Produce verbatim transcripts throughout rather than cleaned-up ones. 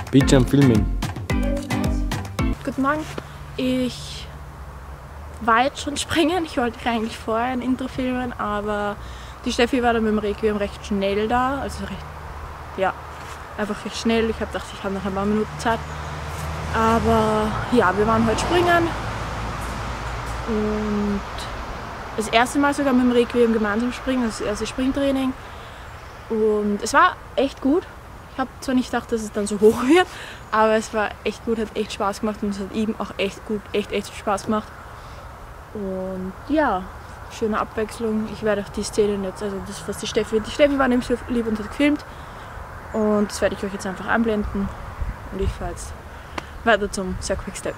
Bildschirm filmen. Guten Morgen. Ich war jetzt schon springen. Ich wollte eigentlich vorher ein Intro filmen, aber die Steffi war dann mit dem Requiem recht schnell da. Also recht, ja, einfach recht schnell. Ich habe gedacht, ich habe noch ein paar Minuten Zeit. Aber ja, wir waren heute springen. Und das erste Mal sogar mit dem Requiem gemeinsam springen, das erste Springtraining. Und es war echt gut. Ich habe zwar nicht gedacht, dass es dann so hoch wird, aber es war echt gut, hat echt Spaß gemacht und es hat ihm auch echt gut, echt, echt Spaß gemacht. Und ja, schöne Abwechslung. Ich werde auch die Szenen jetzt, also das, was die Steffi, die Steffi war nämlich so lieb und hat gefilmt. Und das werde ich euch jetzt einfach einblenden. Und ich fahre jetzt weiter zum sehr Quick Step.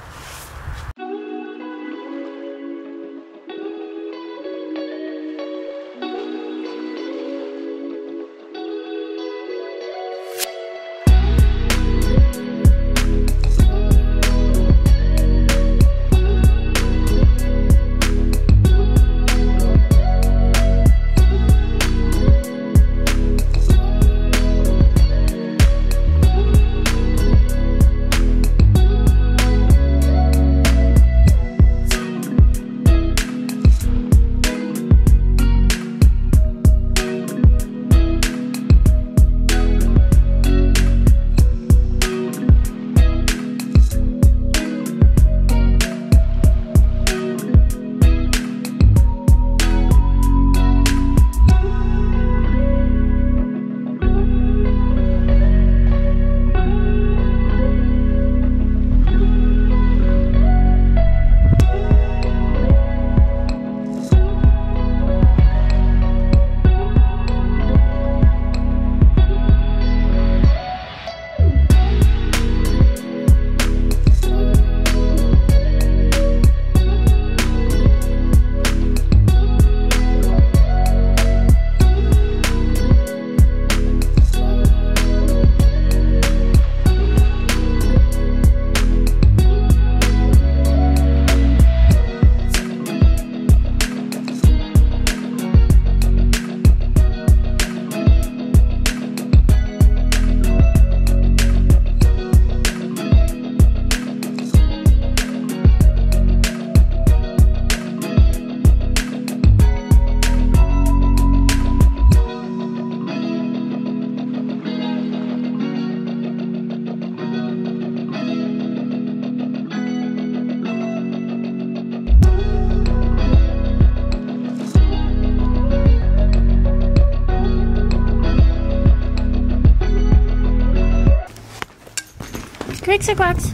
Quicks,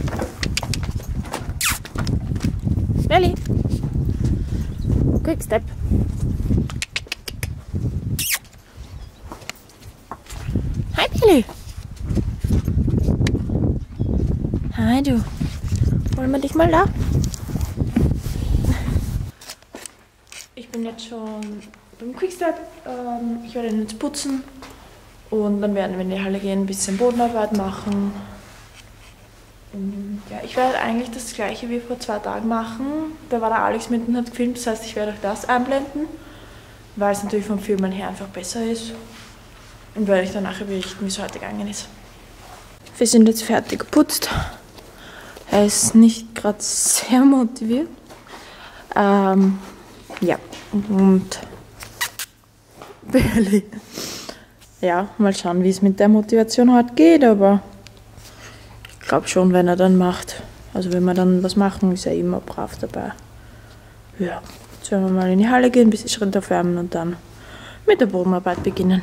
Belly. Quick Step. Hi Belly. Hi du. Wollen wir dich mal da? Ich bin jetzt schon beim Quick Step. Ähm, ich werde ihn jetzt putzen und dann werden wir in die Halle gehen, ein bisschen Bodenarbeit machen. Ja, ich werde eigentlich das gleiche wie vor zwei Tagen machen. Da war der Alex mit und hat gefilmt, das heißt, ich werde auch das einblenden, weil es natürlich vom Filmen her einfach besser ist. Und werde ich dann nachher berichten, wie es heute gegangen ist. Wir sind jetzt fertig geputzt. Er ist nicht gerade sehr motiviert. Ähm, ja, und Belly. Ja, mal schauen, wie es mit der Motivation heute geht, aber ich glaube schon, wenn er dann macht. Also wenn wir dann was machen, ist er immer brav dabei. Ja, jetzt werden wir mal in die Halle gehen, ein bisschen Schritt aufwärmen und dann mit der Bodenarbeit beginnen.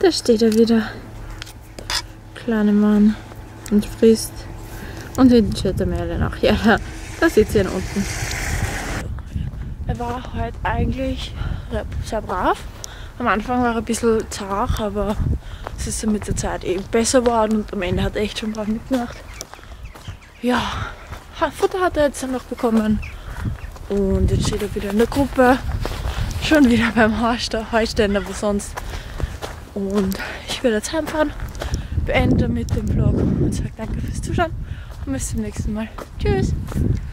Da steht er wieder. Kleiner Mann. Und frisst. Und hinten steht der Merlin auch. Ja, da, da sitzt er unten. Er war heute eigentlich sehr brav. Am Anfang war er ein bisschen zart, aber es ist mit der Zeit eben besser geworden und am Ende hat er echt schon brav mitgemacht. Ja, Futter hat er jetzt dann noch bekommen und jetzt steht er wieder in der Gruppe. Schon wieder beim Heuständer, wo sonst. Und ich werde jetzt heimfahren, beende mit dem Vlog und sage danke fürs Zuschauen und bis zum nächsten Mal. Tschüss!